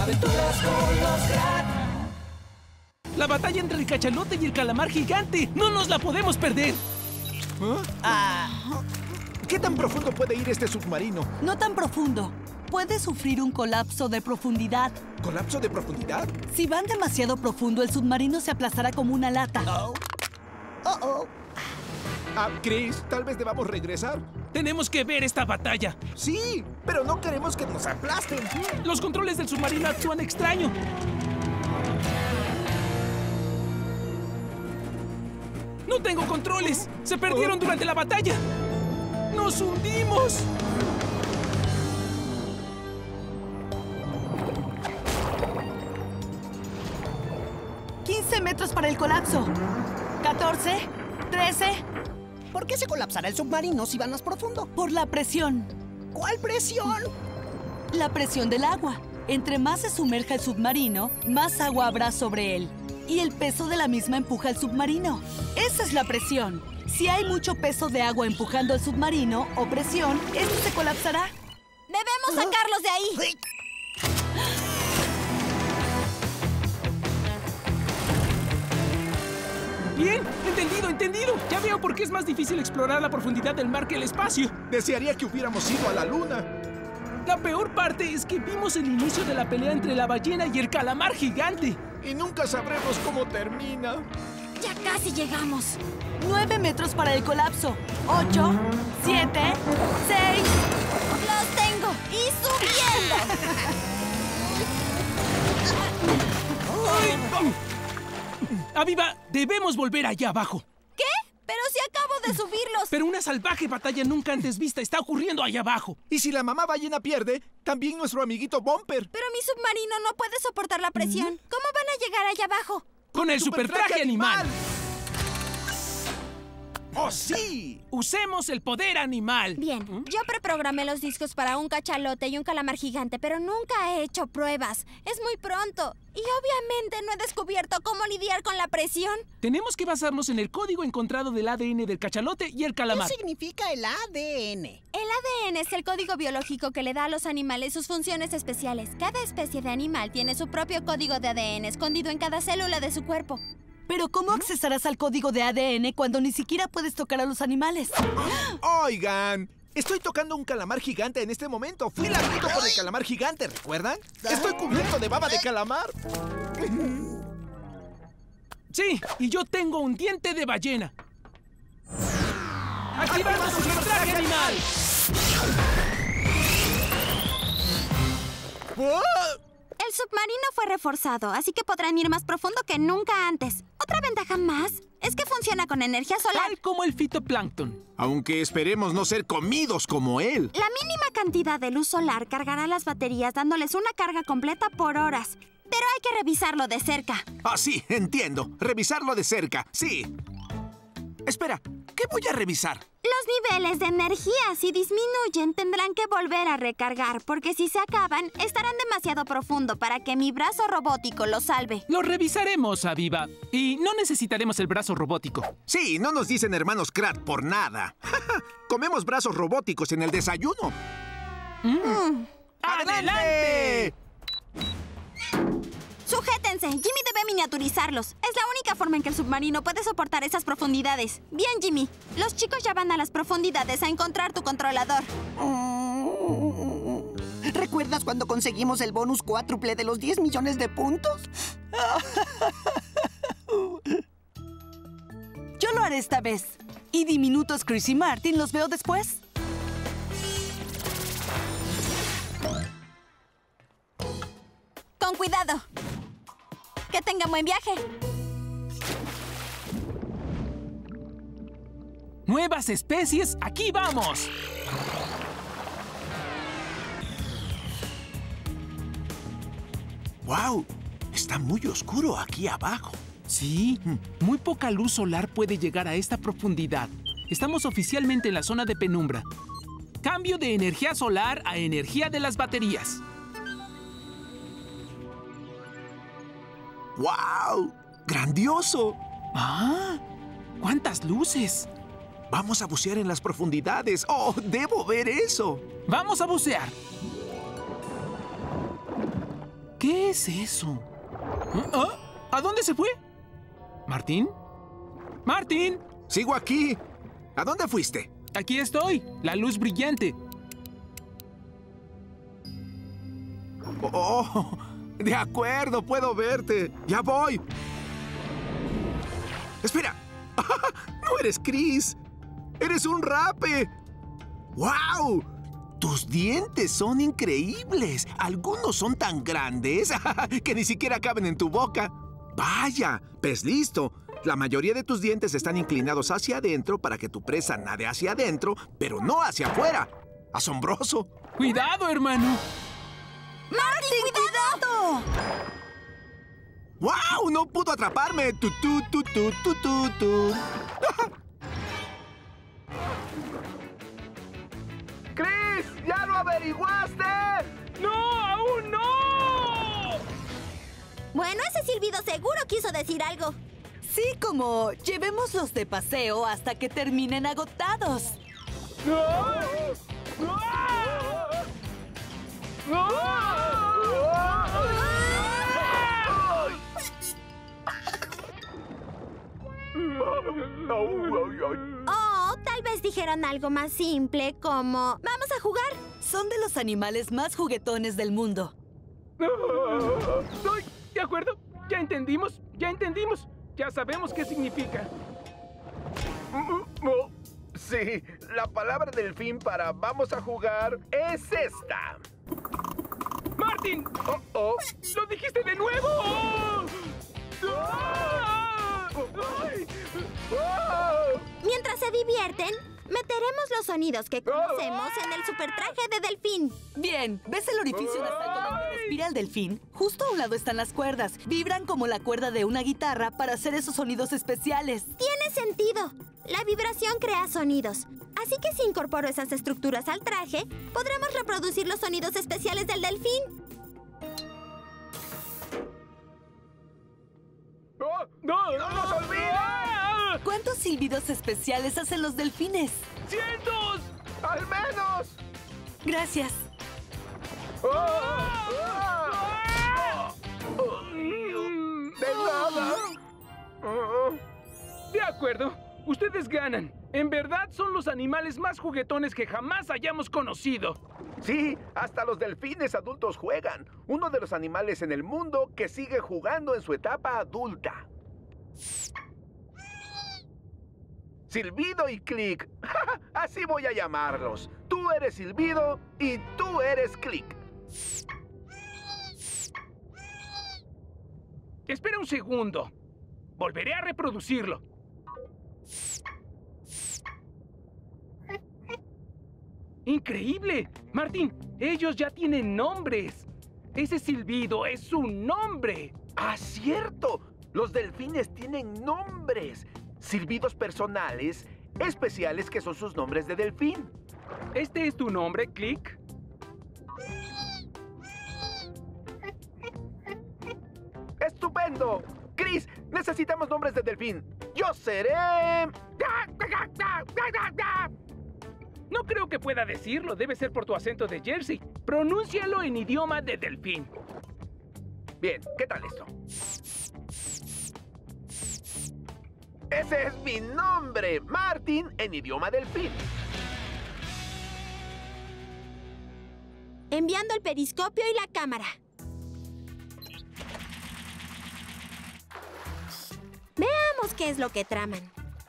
Aventuras con los Crack. La batalla entre el cachalote y el calamar gigante. ¡No nos la podemos perder! ¿Qué tan profundo puede ir este submarino? No tan profundo. Puede sufrir un colapso de profundidad. ¿Colapso de profundidad? Si van demasiado profundo, el submarino se aplastará como una lata. Chris, tal vez debamos regresar. Tenemos que ver esta batalla. Sí, pero no queremos que nos aplasten. Los controles del submarino actúan extraño. ¡No tengo controles! ¡Se perdieron durante la batalla! ¡Nos hundimos! ¡15 metros para el colapso! ¡14! ¡13! ¿Por qué se colapsará el submarino si van más profundo? Por la presión. ¿Cuál presión? La presión del agua. Entre más se sumerja el submarino, más agua habrá sobre él. Y el peso de la misma empuja el submarino. Esa es la presión. Si hay mucho peso de agua empujando el submarino o presión, este se colapsará. ¡Debemos sacarlos de ahí! Bien, entendido. Ya veo por qué es más difícil explorar la profundidad del mar que el espacio. Desearía que hubiéramos ido a la luna. La peor parte es que vimos el inicio de la pelea entre la ballena y el calamar gigante. Y nunca sabremos cómo termina. ¡Ya casi llegamos! 9 metros para el colapso. 8, 7, 6... ¡Los tengo! ¡Y subiendo! Aviva, debemos volver allá abajo. ¿Qué? ¡Pero si acabo de subirlos! Pero una salvaje batalla nunca antes vista está ocurriendo allá abajo. Y si la mamá ballena pierde, también nuestro amiguito Bumper. Pero mi submarino no puede soportar la presión. ¿Cómo van a llegar allá abajo? ¡Con el supertraje animal! ¡Oh, sí! ¡Usemos el poder animal! Bien, yo preprogramé los discos para un cachalote y un calamar gigante, pero nunca he hecho pruebas. Es muy pronto. Y obviamente no he descubierto cómo lidiar con la presión. Tenemos que basarnos en el código encontrado del ADN del cachalote y el calamar. ¿Qué significa el ADN? El ADN es el código biológico que le da a los animales sus funciones especiales. Cada especie de animal tiene su propio código de ADN escondido en cada célula de su cuerpo. Pero ¿cómo accesarás al código de ADN cuando ni siquiera puedes tocar a los animales? Oigan, estoy tocando un calamar gigante en este momento. Fui larguito por el calamar gigante, ¿recuerdan? Estoy cubierto de baba de calamar. Sí, y yo tengo un diente de ballena. ¡Activamos su supertraje animal! El submarino fue reforzado, así que podrán ir más profundo que nunca antes. Otra ventaja más es que funciona con energía solar. Tal como el fitoplancton. Aunque esperemos no ser comidos como él. La mínima cantidad de luz solar cargará las baterías dándoles una carga completa por horas. Pero hay que revisarlo de cerca. Ah, sí, entiendo. Revisarlo de cerca, sí. Espera, ¿qué voy a revisar? Los niveles de energía, si disminuyen, tendrán que volver a recargar, porque si se acaban, estarán demasiado profundo para que mi brazo robótico los salve. Lo revisaremos, Aviva. Y no necesitaremos el brazo robótico. Sí, no nos dicen hermanos Krat por nada. Comemos brazos robóticos en el desayuno. ¡Adelante! ¡Sujétense! Jimmy debe miniaturizarlos. Es la única forma en que el submarino puede soportar esas profundidades. Bien, Jimmy. Los chicos ya van a las profundidades a encontrar tu controlador. ¿Recuerdas cuando conseguimos el bonus cuádruple de los 10 millones de puntos? Yo lo haré esta vez. Y diminutos Chris y Martin, ¿los veo después? Con cuidado. Que tengan buen viaje. ¡Nuevas especies! ¡Aquí vamos! ¡Wow! Está muy oscuro aquí abajo. Sí, muy poca luz solar puede llegar a esta profundidad. Estamos oficialmente en la zona de penumbra. Cambio de energía solar a energía de las baterías. ¡Wow! ¡Grandioso! ¡Ah! ¡Cuántas luces! Vamos a bucear en las profundidades. ¡Oh, debo ver eso! ¡Vamos a bucear! ¿Qué es eso? ¿Ah? ¿A dónde se fue? ¿Martín? ¡Martín! Sigo aquí. ¿A dónde fuiste? Aquí estoy, la luz brillante. Oh, de acuerdo, puedo verte. Ya voy. Espera. No eres Chris. Eres un rape. ¡Wow! Tus dientes son increíbles. Algunos son tan grandes que ni siquiera caben en tu boca. Vaya, pez listo. La mayoría de tus dientes están inclinados hacia adentro para que tu presa nade hacia adentro, pero no hacia afuera. ¡Asombroso! ¡Cuidado, hermano! ¡Martín, cuidado! ¡Wow! ¡No pudo atraparme! ¡Tu, tu, tu, tu, tu, tu, tu! ¡Chris! ¡Ya lo averiguaste! ¡No! ¡Aún no! Bueno, ese silbido seguro quiso decir algo. Sí, como llevémoslos de paseo hasta que terminen agotados. Oh, tal vez dijeron algo más simple como «Vamos a jugar». Son de los animales más juguetones del mundo. ¿De acuerdo? Ya entendimos, ya entendimos. Ya sabemos qué significa. Sí, la palabra delfín para vamos a jugar es esta. ¡Martín! Oh. ¡Lo dijiste de nuevo! Mientras se divierten, meteremos los sonidos que conocemos en el supertraje de delfín. Bien, ¿ves el orificio nasal donde respira el delfín? Justo a un lado están las cuerdas. Vibran como la cuerda de una guitarra para hacer esos sonidos especiales. Tiene sentido. La vibración crea sonidos. Así que si incorporo esas estructuras al traje, podremos reproducir los sonidos especiales del delfín. ¡No nos olvides! ¿Cuántos silbidos especiales hacen los delfines? ¡Cientos! ¡Al menos! Gracias. ¡De nada! De acuerdo. Ustedes ganan. En verdad son los animales más juguetones que jamás hayamos conocido. Sí, hasta los delfines adultos juegan. Uno de los animales en el mundo que sigue jugando en su etapa adulta. Silbido y Click. Así voy a llamarlos. Tú eres Silbido y tú eres Click. Espera un segundo. Volveré a reproducirlo. ¡Increíble! Martín, ellos ya tienen nombres. Ese silbido es su nombre. ¡Ah, cierto! Los delfines tienen nombres. Silbidos personales, especiales que son sus nombres de delfín. ¿Este es tu nombre, Click? ¡Estupendo! Chris, necesitamos nombres de delfín. Yo seré... No creo que pueda decirlo. Debe ser por tu acento de Jersey. Pronúncialo en idioma de delfín. Bien, ¿qué tal esto? Ese es mi nombre, Martin, en idioma delfín. Enviando el periscopio y la cámara. Veamos qué es lo que traman.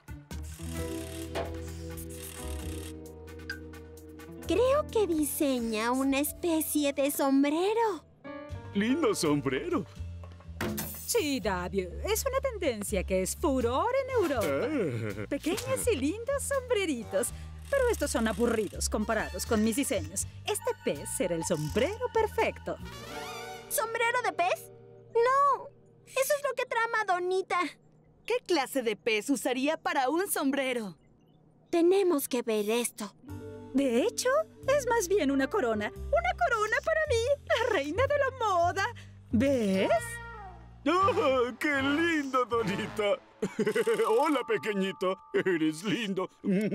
Creo que diseña una especie de sombrero. Lindo sombrero. Sí, Davio, es una tendencia que es furor en Europa. Pequeños y lindos sombreritos. Pero estos son aburridos comparados con mis diseños. Este pez será el sombrero perfecto. ¿Sombrero de pez? No, eso es lo que trama Donita. ¿Qué clase de pez usaría para un sombrero? Tenemos que ver esto. De hecho, es más bien una corona. Una corona para mí, la reina de la moda. ¿Ves? ¡Ah, qué lindo, Donita! Hola, pequeñito. Eres lindo.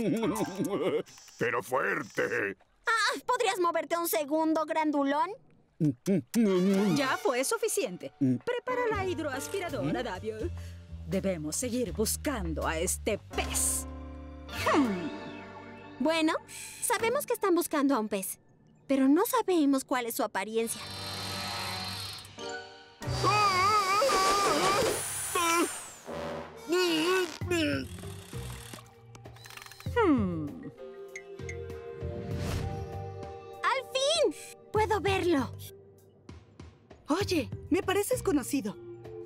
Pero fuerte. ¿Podrías moverte un segundo, grandulón? Ya fue suficiente. Prepara la hidroaspiradora, Davio. Debemos seguir buscando a este pez. Bueno, sabemos que están buscando a un pez, pero no sabemos cuál es su apariencia. ¡Al fin! ¡Puedo verlo! Oye, me pareces conocido.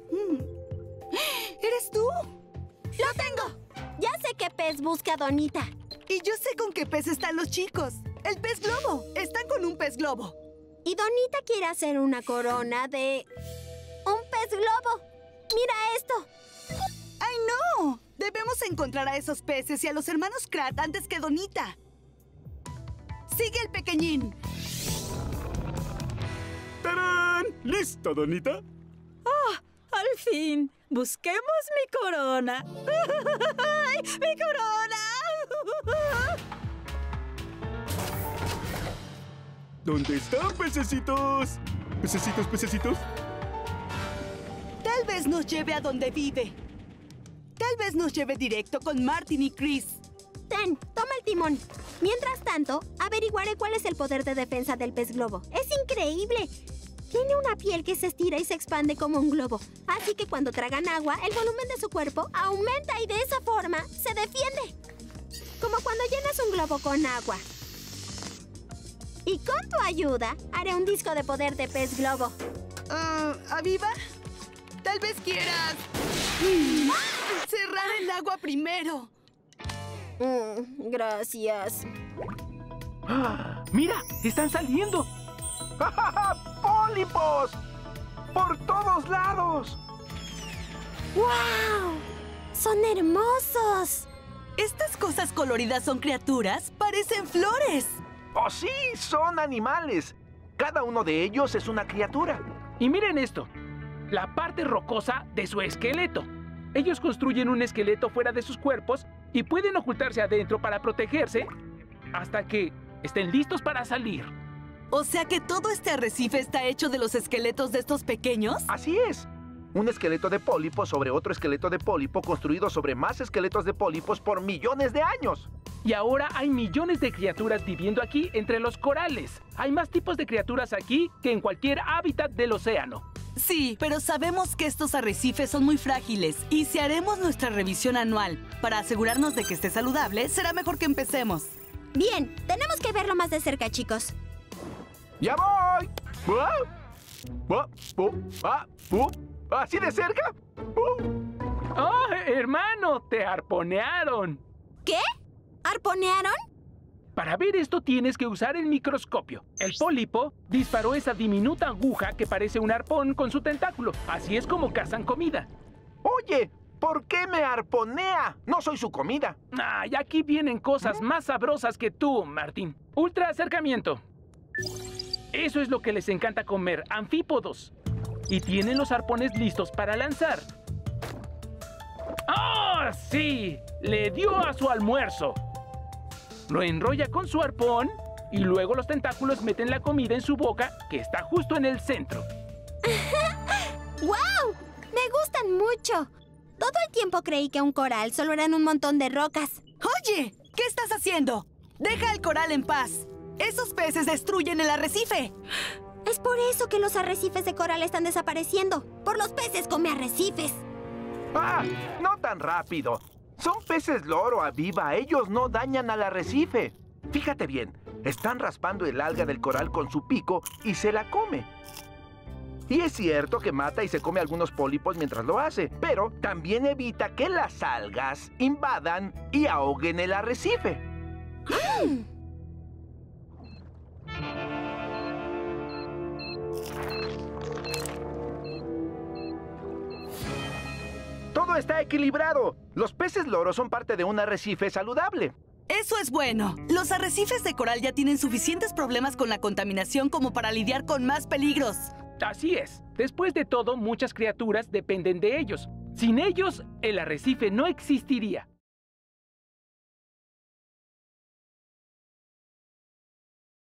¿Eres tú? ¡Lo tengo! Ya sé qué pez busca a Donita. Y yo sé con qué pez están los chicos. El pez globo. Están con un pez globo. Y Donita quiere hacer una corona de un pez globo. ¡Mira esto! ¡Ay, no! Debemos encontrar a esos peces y a los hermanos Krat antes que Donita. ¡Sigue el pequeñín! ¡Tarán! ¿Listo, Donita? Al fin, busquemos mi corona. ¡Ay, mi corona! ¿Dónde están, pececitos? ¿Pececitos, pececitos? Tal vez nos lleve a donde vive. Tal vez nos lleve directo con Martin y Chris. Ten, toma el timón. Mientras tanto, averiguaré cuál es el poder de defensa del pez globo. ¡Es increíble! Tiene una piel que se estira y se expande como un globo. Así que cuando tragan agua, el volumen de su cuerpo aumenta y de esa forma se defiende. Como cuando llenas un globo con agua. Y con tu ayuda, haré un disco de poder de pez globo. ¿Aviva? Tal vez quieras... cerrar el agua primero. Gracias. ¡Mira! ¡Están saliendo! ¡Pólipos! ¡Por todos lados! ¡Wow! ¡Son hermosos! Estas cosas coloridas son criaturas. Parecen flores. ¡Oh, sí! Son animales. Cada uno de ellos es una criatura. Y miren esto. La parte rocosa de su esqueleto. Ellos construyen un esqueleto fuera de sus cuerpos y pueden ocultarse adentro para protegerse hasta que estén listos para salir. O sea que todo este arrecife está hecho de los esqueletos de estos pequeños. Así es. Un esqueleto de pólipo sobre otro esqueleto de pólipo construido sobre más esqueletos de pólipos por millones de años. Y ahora hay millones de criaturas viviendo aquí entre los corales. Hay más tipos de criaturas aquí que en cualquier hábitat del océano. Sí, pero sabemos que estos arrecifes son muy frágiles y si haremos nuestra revisión anual para asegurarnos de que esté saludable, será mejor que empecemos. Bien, tenemos que verlo más de cerca, chicos. ¡Ya voy! ¿Así de cerca? ¡Oh, hermano! ¡Te arponearon! ¿Qué? ¿Arponearon? Para ver esto tienes que usar el microscopio. El pólipo disparó esa diminuta aguja que parece un arpón con su tentáculo. Así es como cazan comida. Oye, ¿por qué me arponea? No soy su comida. Y aquí vienen cosas más sabrosas que tú, Martín. Ultra acercamiento. Eso es lo que les encanta comer, anfípodos. Y tienen los arpones listos para lanzar. ¡Oh, sí! Le dio a su almuerzo. Lo enrolla con su arpón y luego los tentáculos meten la comida en su boca, que está justo en el centro. ¡Guau! Me gustan mucho. Todo el tiempo creí que un coral solo eran un montón de rocas. Oye, ¿qué estás haciendo? Deja el coral en paz. Esos peces destruyen el arrecife. Es por eso que los arrecifes de coral están desapareciendo. Por los peces come arrecifes. No tan rápido. Son peces loro, Aviva. Ellos no dañan al arrecife. Fíjate bien, están raspando el alga del coral con su pico y se la come. Y es cierto que mata y se come algunos pólipos mientras lo hace, pero también evita que las algas invadan y ahoguen el arrecife. Todo está equilibrado. Los peces loro son parte de un arrecife saludable. Eso es bueno. Los arrecifes de coral ya tienen suficientes problemas con la contaminación como para lidiar con más peligros. Así es. Después de todo, muchas criaturas dependen de ellos. Sin ellos, el arrecife no existiría.